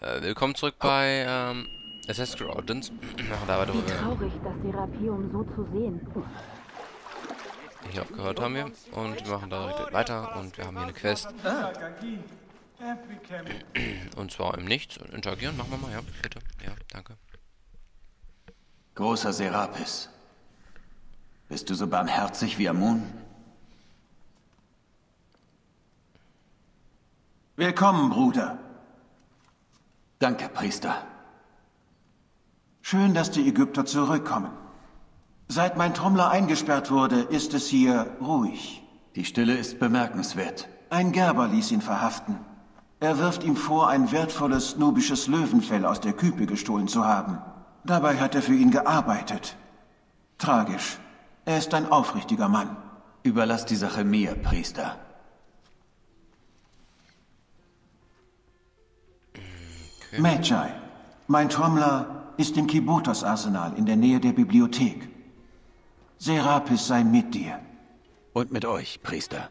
Willkommen zurück bei Assassin's Creed Origins. Machen da weiter, wo Wie traurig, das Serapeum so zu sehen. wir hier aufgehört haben wir. Und wir machen da direkt weiter. Und wir haben hier eine Quest. Und zwar im Nichts. Und interagieren, machen wir mal, ja, bitte. Ja, danke. Großer Serapis, bist du so barmherzig wie Amun? Willkommen, Bruder. Danke, Priester. Schön, dass die Ägypter zurückkommen. Seit mein Trommler eingesperrt wurde, ist es hier ruhig. Die Stille ist bemerkenswert. Ein Gerber ließ ihn verhaften. Er wirft ihm vor, ein wertvolles nubisches Löwenfell aus der Küpe gestohlen zu haben. Dabei hat er für ihn gearbeitet. Tragisch. Er ist ein aufrichtiger Mann. Überlass die Sache mir, Priester. Okay. Magi, mein Trommler ist im Kibotos-Arsenal in der Nähe der Bibliothek. Serapis sei mit dir. Und mit euch, Priester.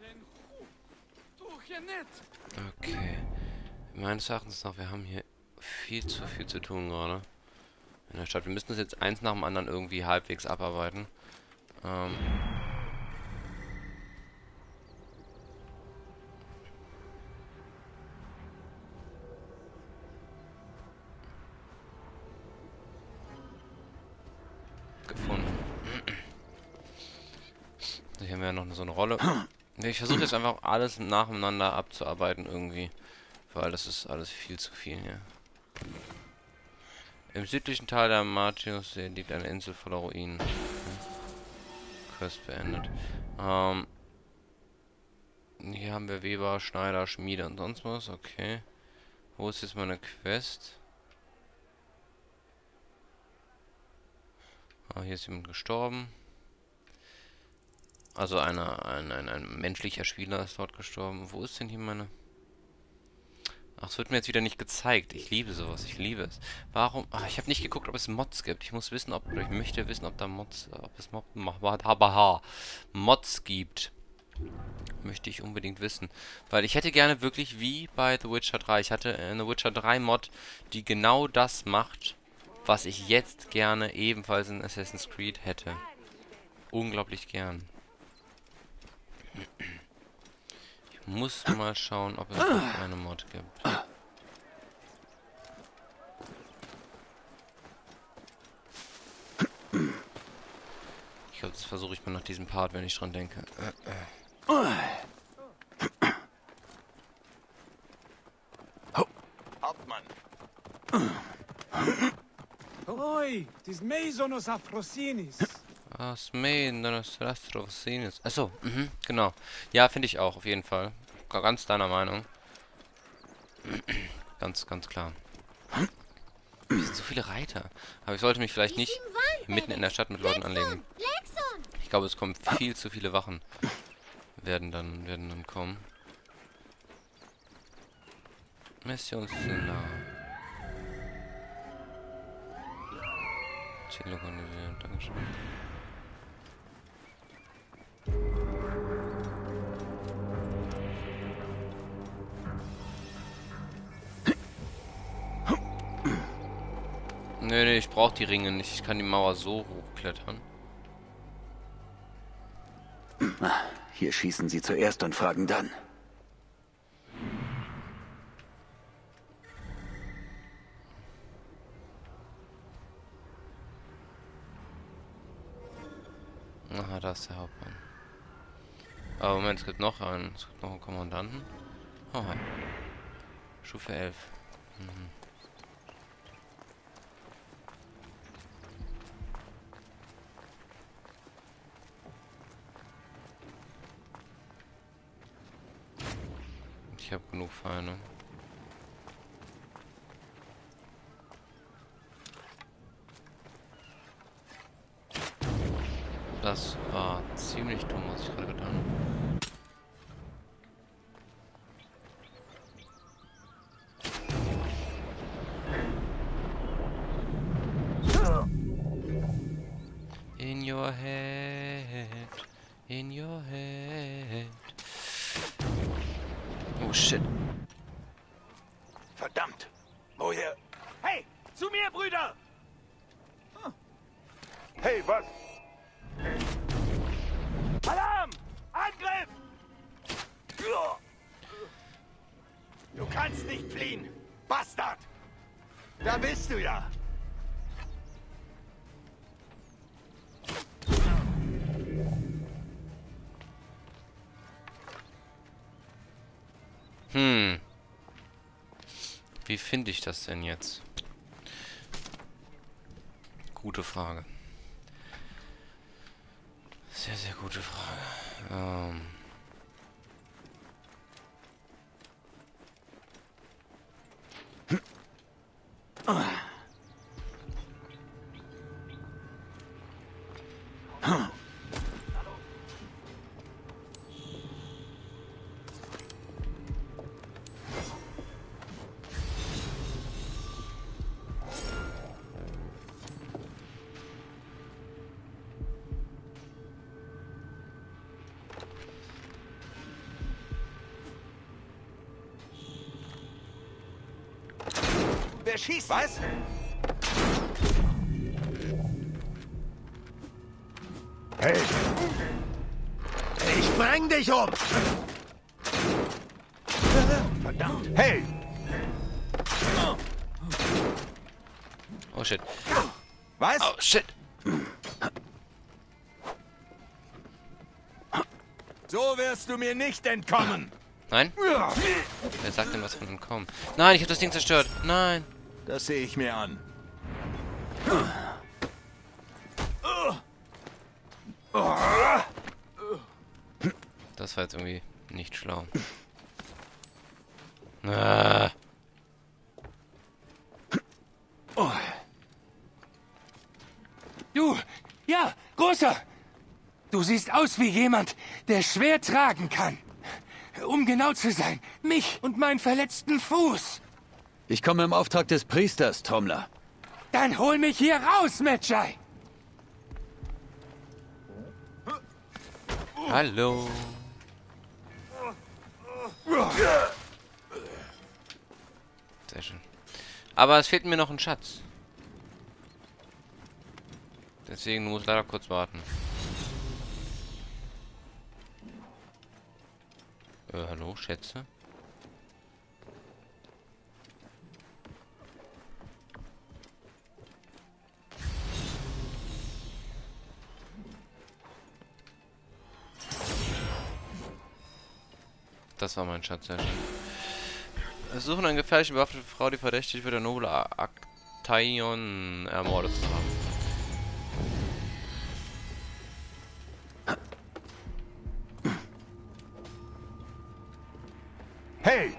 Okay. Meines Erachtens noch, wir haben hier viel zu tun gerade. In der Stadt. Wir müssen das jetzt eins nach dem anderen irgendwie halbwegs abarbeiten. Gefunden. Hier haben wir ja noch so eine Rolle. Ich versuche jetzt einfach alles nacheinander abzuarbeiten irgendwie. Weil das ist alles viel zu viel hier. Im südlichen Teil der Martiussee liegt eine Insel voller Ruinen. Quest beendet. Hier haben wir Weber, Schneider, Schmiede und sonst was. Okay. Wo ist jetzt meine Quest? Hier ist jemand gestorben. Also ein menschlicher Spieler ist dort gestorben. Wo ist denn hier meine... Ach, es wird mir jetzt wieder nicht gezeigt. Ich liebe sowas. Ich liebe es. Warum? Ach, ich habe nicht geguckt, ob es Mods gibt. Ich muss wissen, ob... Oder ich möchte wissen, ob da Mods... Ob es Mods gibt. Möchte ich unbedingt wissen. Weil ich hätte gerne wirklich wie bei The Witcher 3. Ich hatte eine Witcher 3 Mod, die genau das macht, was ich jetzt gerne ebenfalls in Assassin's Creed hätte. Unglaublich gern. Ich muss mal schauen, ob es noch eine Mod gibt. Ich glaube, das versuche ich mal nach diesem Part, wenn ich dran denke. Hauptmann. Oi, tis Meisonos Afrosinis. Achso, genau. Ja, finde ich auch, auf jeden Fall. Ganz deiner Meinung. Ganz klar. Es sind so viele Reiter. Aber ich sollte mich vielleicht nicht mitten in der Stadt mit Leuten anlegen. Ich glaube, es kommen viel zu viele Wachen. Werden dann kommen. Missionsszenar. Ziel organisieren, Dankeschön. Nee, ich brauche die Ringe nicht. Ich kann die Mauer so hochklettern. Hier schießen sie zuerst und fragen dann. Aha, da ist der Hauptmann. Aber Moment, es gibt noch einen Kommandanten. Oh, hi. Stufe 11. Ich habe genug Feinde. Das war ziemlich dumm, was ich gerade getan habe. In your head, in your head. Oh shit. Verdammt! Wo woher? Hey, zu mir, Brüder! Hey, was? Alarm! Angriff! Du kannst nicht fliehen, Bastard! Da bist du ja! Wie finde ich das denn jetzt? Gute Frage. Sehr, sehr gute Frage. Wer schießt? Was? Hey! Ich bring dich um! Verdammt! Hey! Oh shit. Was? Oh shit. So wirst du mir nicht entkommen! Nein? Wer sagt denn was von entkommen? Nein, ich habe das Ding zerstört. Nein. Das sehe ich mir an. Das war jetzt irgendwie nicht schlau. Ah. Du, ja, Großer. Du siehst aus wie jemand, der schwer tragen kann. Um genau zu sein, mich und meinen verletzten Fuß. Ich komme im Auftrag des Priesters, Trommler. Dann hol mich hier raus, Medjay. Hallo. Sehr schön. Aber es fehlt mir noch ein Schatz. Deswegen muss ich leider kurz warten. Hallo, Schätze? Das war mein Schatz, sehr schön. Wir suchen eine gefährliche bewaffnete Frau, die verdächtig wird, der noble Aktaion ermordet zu haben. Hey!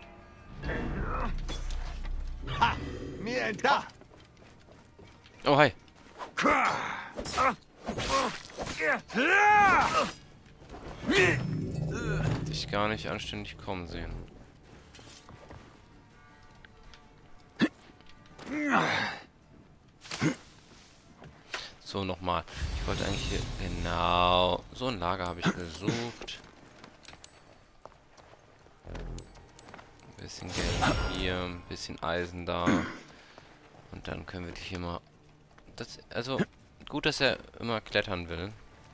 Ha! Mir entkommen! Oh, hi. Dich gar nicht anständig kommen sehen. So, nochmal. Ich wollte eigentlich hier... Genau. So ein Lager habe ich gesucht. Ein bisschen Geld hier, ein bisschen Eisen da. Und dann können wir dich hier mal... Das, also, gut, dass er immer klettern will.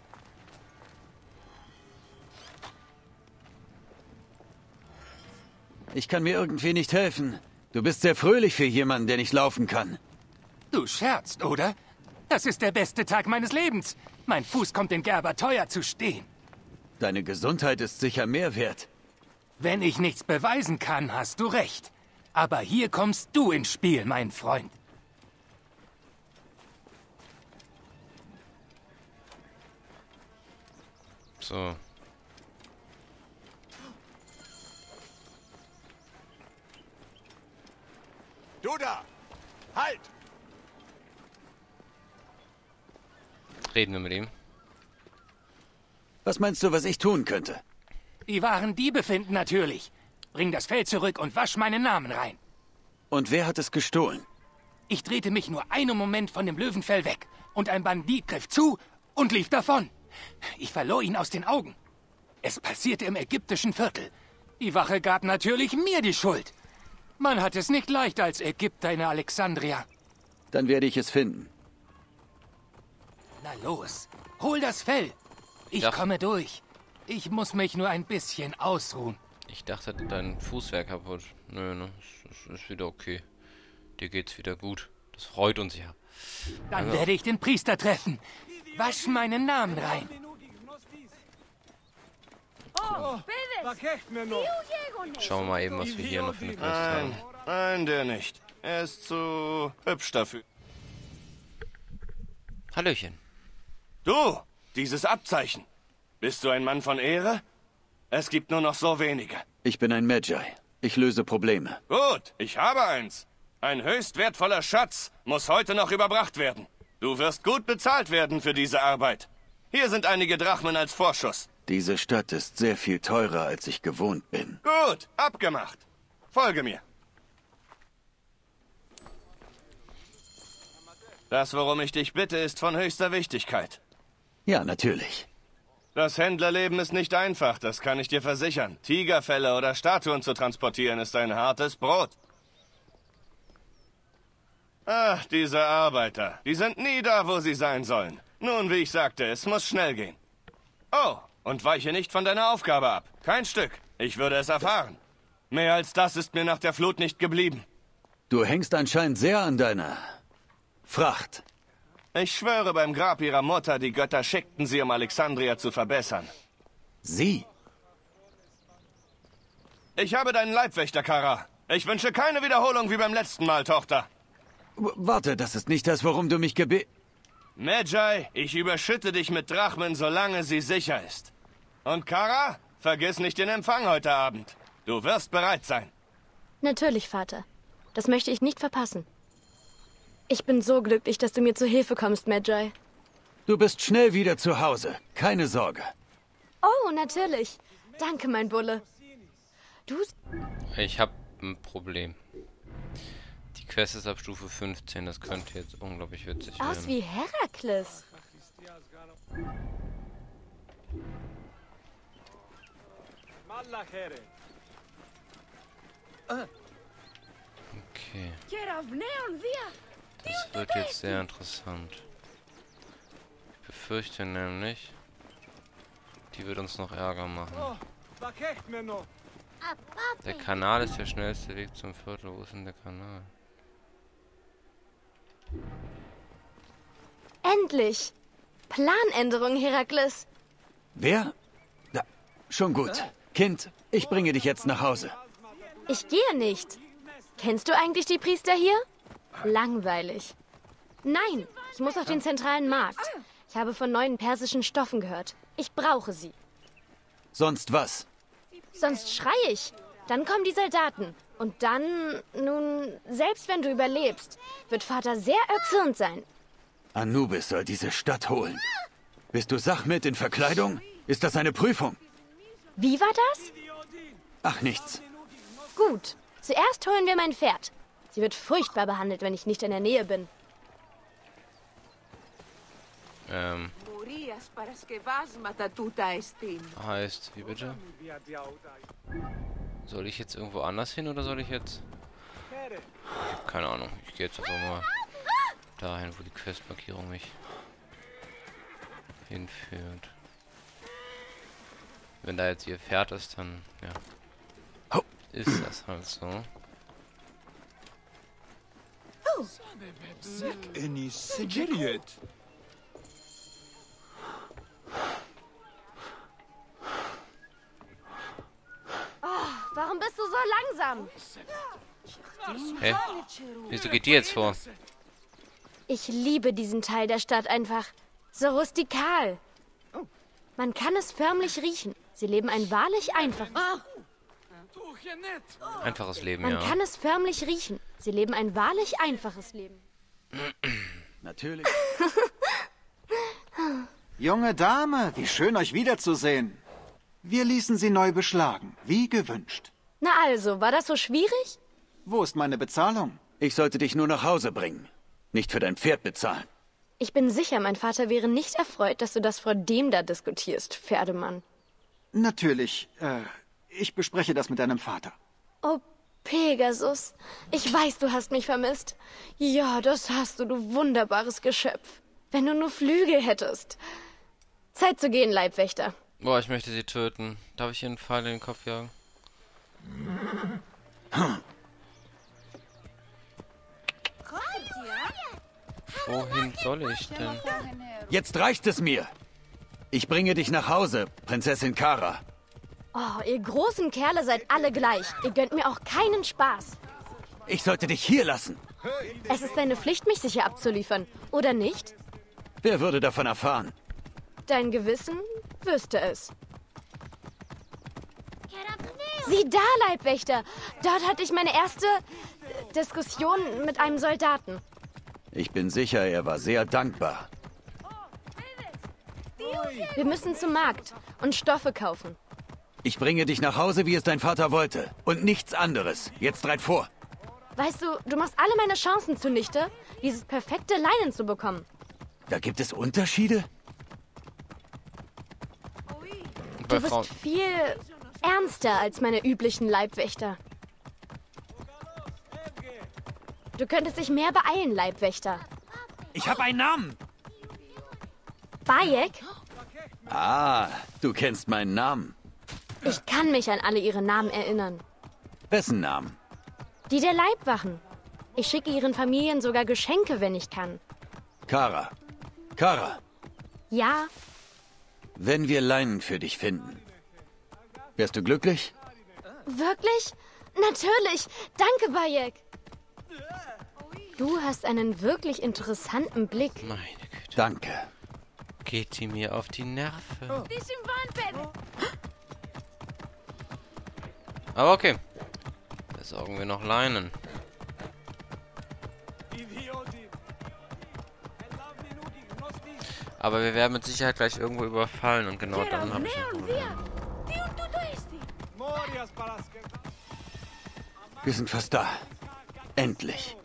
Ich kann mir irgendwie nicht helfen. Du bist sehr fröhlich für jemanden, der nicht laufen kann. Du scherzt, oder? Das ist der beste Tag meines Lebens. Mein Fuß kommt in Gerber teuer zu stehen. Deine Gesundheit ist sicher mehr wert. Wenn ich nichts beweisen kann, hast du recht. Aber hier kommst du ins Spiel, mein Freund. So. Du da! Halt! Reden wir mit ihm. Was meinst du, was ich tun könnte? Die wahren Diebe finden natürlich. Bring das Fell zurück und wasch meinen Namen rein. Und wer hat es gestohlen? Ich drehte mich nur einen Moment von dem Löwenfell weg. Und ein Bandit griff zu und lief davon. Ich verlor ihn aus den Augen. Es passierte im ägyptischen Viertel. Die Wache gab natürlich mir die Schuld. Man hat es nicht leicht als Ägypter in Alexandria. Dann werde ich es finden. Na los, hol das Fell. Ich Ja. komme durch. Ich muss mich nur ein bisschen ausruhen. Ich dachte, dein Fuß wäre kaputt. Nö, ne? Es ist wieder okay. Dir geht's wieder gut. Das freut uns ja. Dann werde ich den Priester treffen. Wasch meinen Namen rein. Schauen wir mal eben, was wir hier noch für eine Quest haben. Nein, der nicht. Er ist zu hübsch dafür. Hallöchen. Du, dieses Abzeichen. Bist du ein Mann von Ehre? Es gibt nur noch so wenige. Ich bin ein Magi. Ich löse Probleme. Gut, ich habe eins. Ein höchst wertvoller Schatz muss heute noch überbracht werden. Du wirst gut bezahlt werden für diese Arbeit. Hier sind einige Drachmen als Vorschuss. Diese Stadt ist sehr viel teurer, als ich gewohnt bin. Gut, abgemacht. Folge mir. Das, worum ich dich bitte, ist von höchster Wichtigkeit. Ja, natürlich. Das Händlerleben ist nicht einfach, das kann ich dir versichern. Tigerfelle oder Statuen zu transportieren ist ein hartes Brot. Ach, diese Arbeiter. Die sind nie da, wo sie sein sollen. Nun, wie ich sagte, es muss schnell gehen. Oh, und weiche nicht von deiner Aufgabe ab. Kein Stück. Ich würde es erfahren. Mehr als das ist mir nach der Flut nicht geblieben. Du hängst anscheinend sehr an deiner Fracht. Ich schwöre beim Grab ihrer Mutter, die Götter schickten sie, um Alexandria zu verbessern. Sie? Ich habe deinen Leibwächter, Kara. Ich wünsche keine Wiederholung wie beim letzten Mal, Tochter. Warte, das ist nicht das, worum du mich Magi, ich überschütte dich mit Drachmen, solange sie sicher ist. Und Kara, vergiss nicht den Empfang heute Abend. Du wirst bereit sein. Natürlich, Vater. Das möchte ich nicht verpassen. Ich bin so glücklich, dass du mir zu Hilfe kommst, Magi. Du bist schnell wieder zu Hause. Keine Sorge. Oh, natürlich. Danke, mein Bulle. Du... Ich habe ein Problem. Die Quest ist ab Stufe 15. Das könnte jetzt unglaublich witzig werden. Aus wie Herakles. Okay. Das wird jetzt sehr interessant. Ich befürchte nämlich, die wird uns noch Ärger machen. Der Kanal ist der schnellste Weg zum Viertel. Wo ist denn der Kanal? Endlich! Planänderung, Herakles. Wer? Da, schon gut. Kind, ich bringe dich jetzt nach Hause. Ich gehe nicht. Kennst du eigentlich die Priester hier? Langweilig. Nein, ich muss auf den zentralen Markt. Ich habe von neuen persischen Stoffen gehört. Ich brauche sie. Sonst was? Sonst schreie ich. Dann kommen die Soldaten. Und dann, nun, selbst wenn du überlebst, wird Vater sehr erzürnt sein. Anubis soll diese Stadt holen. Bist du Sachmet in Verkleidung? Ist das eine Prüfung? Wie war das? Ach, nichts. Gut. Zuerst holen wir mein Pferd. Sie wird furchtbar behandelt, wenn ich nicht in der Nähe bin. Heißt, wie bitte? Soll ich jetzt irgendwo anders hin oder soll ich jetzt... Ich hab keine Ahnung. Ich gehe jetzt einfach mal dahin, wo die Questmarkierung mich hinführt. Wenn da jetzt ihr Pferd ist, dann ja, ist das halt so. Warum bist du so langsam? Hä? Wieso geht die jetzt vor? Ich liebe diesen Teil der Stadt einfach. So rustikal. Man kann es förmlich riechen. Sie leben ein wahrlich Einfaches Leben, Man ja. kann es förmlich riechen. Sie leben ein wahrlich einfaches Leben. Natürlich. Junge Dame, wie schön euch wiederzusehen. Wir ließen sie neu beschlagen, wie gewünscht. Na also, war das so schwierig? Wo ist meine Bezahlung? Ich sollte dich nur nach Hause bringen. Nicht für dein Pferd bezahlen. Ich bin sicher, mein Vater wäre nicht erfreut, dass du das vor dem da diskutierst, Pferdemann. Natürlich. Ich bespreche das mit deinem Vater. Oh, Pegasus, ich weiß, du hast mich vermisst. Ja, das hast du, du wunderbares Geschöpf. Wenn du nur Flügel hättest. Zeit zu gehen, Leibwächter. Boah, ich möchte sie töten. Darf ich ihr einen Pfeil in den Kopf jagen? Wohin soll ich denn? Jetzt reicht es mir. Ich bringe dich nach Hause, Prinzessin Kara. Oh, ihr großen Kerle seid alle gleich. Ihr gönnt mir auch keinen Spaß. Ich sollte dich hier lassen. Es ist deine Pflicht, mich sicher abzuliefern, oder nicht? Wer würde davon erfahren? Dein Gewissen wüsste es. Sieh da, Leibwächter. Dort hatte ich meine erste Diskussion mit einem Soldaten. Ich bin sicher, er war sehr dankbar. Wir müssen zum Markt und Stoffe kaufen. Ich bringe dich nach Hause, wie es dein Vater wollte. Und nichts anderes. Jetzt reit vor. Weißt du, du machst alle meine Chancen zunichte, dieses perfekte Leinen zu bekommen. Da gibt es Unterschiede? Du bist viel ernster als meine üblichen Leibwächter. Du könntest dich mehr beeilen, Leibwächter. Ich habe einen Namen. Bayek? Ah, du kennst meinen Namen. Ich kann mich an alle ihre Namen erinnern. Wessen Namen? Die der Leibwachen. Ich schicke ihren Familien sogar Geschenke, wenn ich kann. Kara. Kara. Ja? Wenn wir Leinen für dich finden, wärst du glücklich? Wirklich? Natürlich. Danke, Bayek. Du hast einen wirklich interessanten Blick. Meine Güte. Danke. Geht sie mir auf die Nerven. Aber okay. Besorgen wir noch Leinen. Aber wir werden mit Sicherheit gleich irgendwo überfallen und genau dann habe ich ein Problem. Wir sind fast da. Endlich.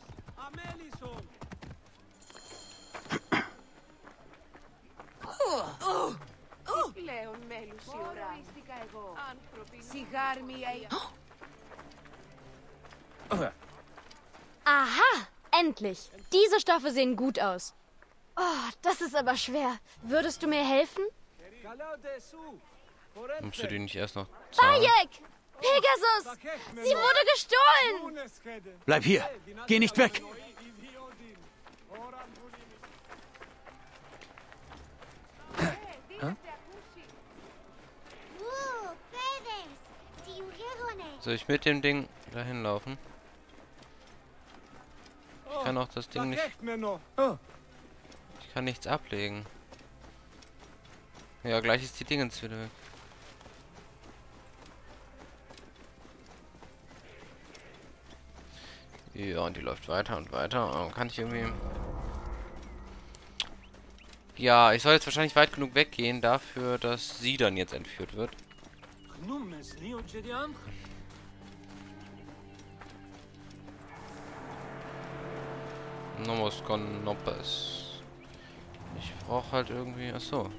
Aha, endlich. Diese Stoffe sehen gut aus. Oh, das ist aber schwer. Würdest du mir helfen? Musst du die nicht erst noch zahlen? Bayek! Pegasus! Sie wurde gestohlen! Bleib hier. Geh nicht weg. Soll ich mit dem Ding dahin laufen? Ich kann auch das Ding nicht... Ich kann nichts ablegen. Ja, gleich ist die Dingens wieder weg. Ja, und die läuft weiter und weiter. Aber kann ich irgendwie... Ja, ich soll jetzt wahrscheinlich weit genug weggehen dafür, dass sie dann jetzt entführt wird. Nomos con Nopes. Ich brauche halt irgendwie... Achso.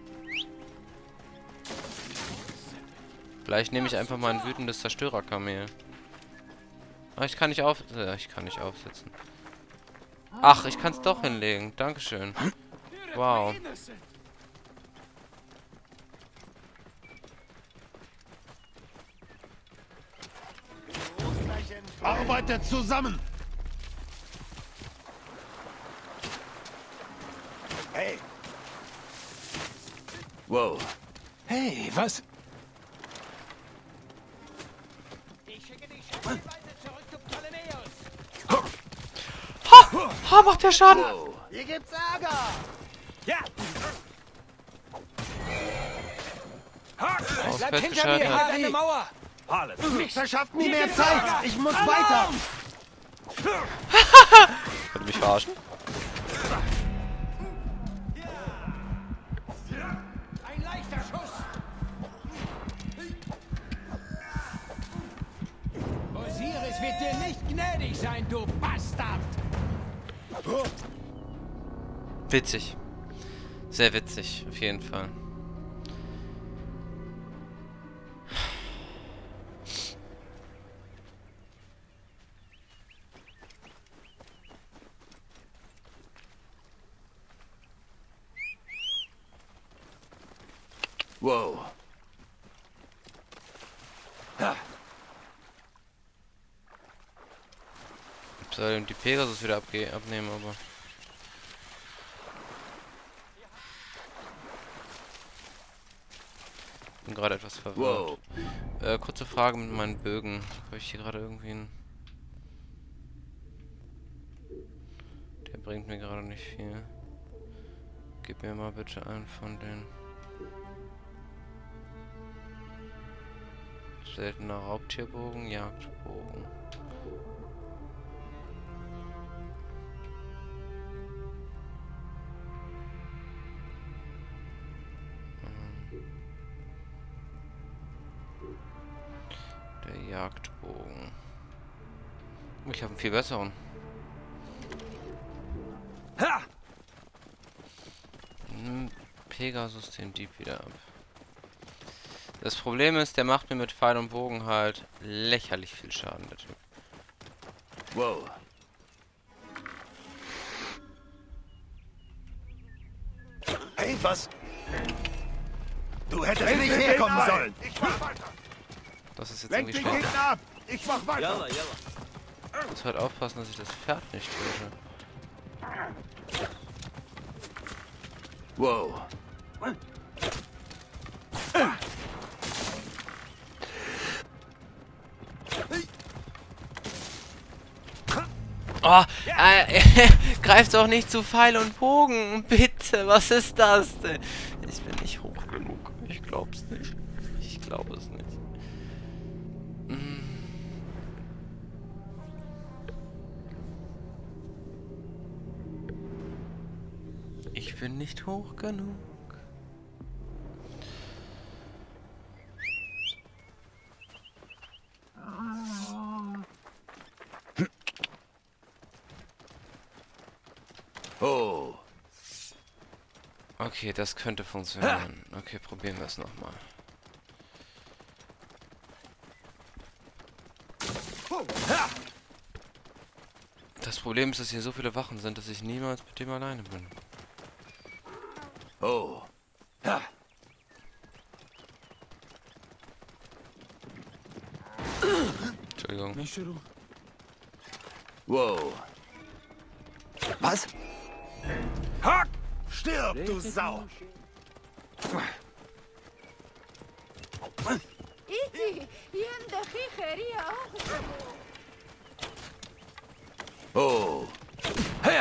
Vielleicht nehme ich einfach mal ein wütendes Zerstörerkamel. Ah, ich kann nicht aufsetzen. Ach, ich kann es doch hinlegen. Dankeschön. Wow. Arbeitet zusammen! Hey! Wow. Hey, was? Ha, macht der Schaden! Hier gibt's Ärger! Ja! Bleib hinter mir, Harry! Eine Mauer! Mich verschafft nie mehr Zeit! Ich muss weiter! Könnt ihr mich verarschen? Ein leichter Schuss! Osiris wird dir nicht gnädig sein, du Bastard! Witzig. Sehr witzig, auf jeden Fall. Wow. Ja. Ich soll die Pegasus wieder abnehmen, aber... Bin gerade etwas verwirrt. Wow. Kurze Frage mit meinen Bögen. Habe ich hier gerade irgendwie einen... Der bringt mir gerade nicht viel. Gib mir mal bitte einen von den... Seltener Raubtierbogen, Jagdbogen. Der Jagdbogen. Ich habe einen viel besseren. Ha! Pegasus den Dieb wieder ab. Das Problem ist, der macht mir mit Pfeil und Bogen halt lächerlich viel Schaden, der Typ. Wow. Hey, was? Du hättest nicht herkommen sollen. Ich mach weiter. Das ist jetzt Lenk irgendwie den schlecht. Gegner ab. Ich mach weiter. Ich muss halt aufpassen, dass ich das Pferd nicht töte. Wow. Oh, greift doch nicht zu Pfeil und Bogen, bitte, was ist das denn? Ich bin nicht hoch genug, ich glaub's nicht. Ich glaube es nicht. Ich bin nicht hoch genug. Oh. Okay, das könnte funktionieren. Okay, probieren wir es nochmal. Das Problem ist, dass hier so viele Wachen sind, dass ich niemals mit dem alleine bin. Oh. Ja. Entschuldigung. Wow. Was? Hack! Stirb, du Sau! Oh. Ja.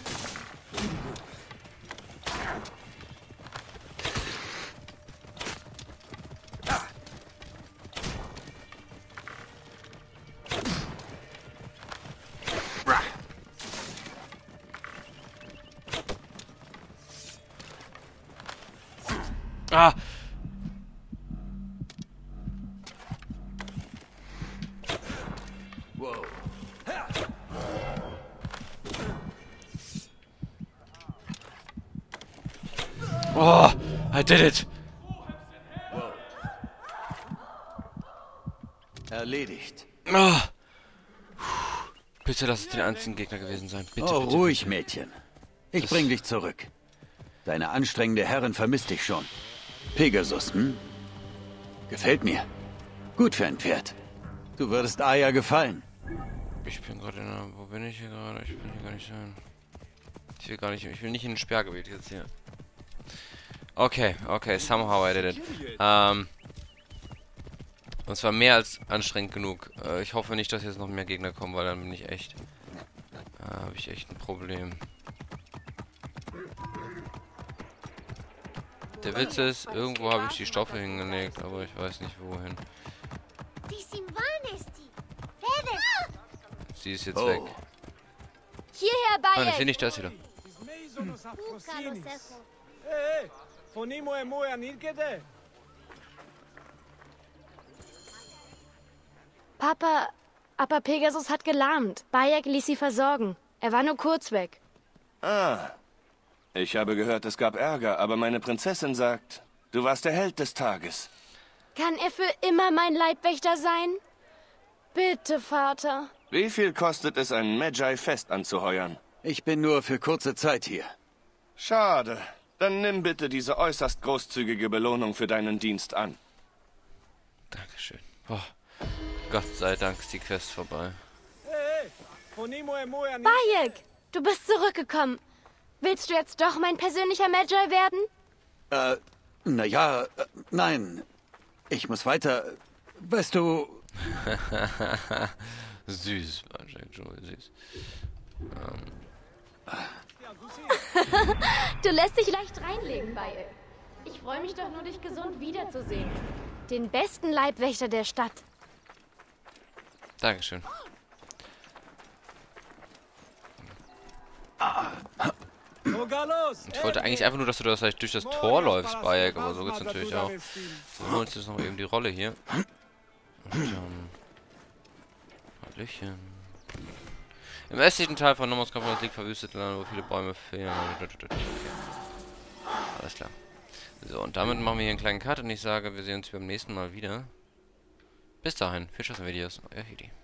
Ah! Wow. Oh! I did it! Wow. Erledigt. Oh. Bitte lass es den einzigen Gegner gewesen sein. Bitte, Oh, bitte, ruhig, bitte. Mädchen. Ich bring dich zurück. Deine anstrengende Herrin vermisst dich schon. Pegasus, hm? Gefällt mir. Gut für ein Pferd. Du würdest Aya gefallen. Ich bin gerade in einer... Wo bin ich hier gerade? Ich will hier gar nicht sein. Ich will nicht in ein Sperrgebiet jetzt hier. Okay, somehow I did it. Und zwar mehr als anstrengend genug. Ich hoffe nicht, dass jetzt noch mehr Gegner kommen, weil dann bin ich echt... habe ich echt ein Problem. Der Witz ist, irgendwo habe ich die Stoffe hingelegt, aber ich weiß nicht wohin. Sie ist jetzt weg. Hierher, Ah, Bayek! ich sehe nicht, da ist sie da. Papa, aber Pegasus hat gelahmt. Bayek ließ sie versorgen. Er war nur kurz weg. Ah. Ich habe gehört, es gab Ärger, aber meine Prinzessin sagt, du warst der Held des Tages. Kann er für immer mein Leibwächter sein? Bitte, Vater. Wie viel kostet es, ein Magi fest anzuheuern? Ich bin nur für kurze Zeit hier. Schade. Dann nimm bitte diese äußerst großzügige Belohnung für deinen Dienst an. Dankeschön. Boah. Gott sei Dank ist die Quest vorbei. Bayek, du bist zurückgekommen. Willst du jetzt doch mein persönlicher Magi werden? Naja, nein. Ich muss weiter. Weißt du... Süß, Joel, süß. Du lässt dich leicht reinlegen, Bayek. Ich freue mich doch nur, dich gesund wiederzusehen. Den besten Leibwächter der Stadt. Dankeschön. Ich wollte eigentlich einfach nur, dass du das durch das Tor läufst, Bayek, aber so geht's natürlich auch. So, holen uns jetzt noch eben die Rolle hier. Und Hallöchen. Im östlichen Teil von Nomos Kampf liegt verwüstet Land, wo viele Bäume fehlen. Alles klar. So, und damit machen wir hier einen kleinen Cut und ich sage, wir sehen uns beim nächsten Mal wieder. Bis dahin, viel Spaß in Videos, euer Hidi.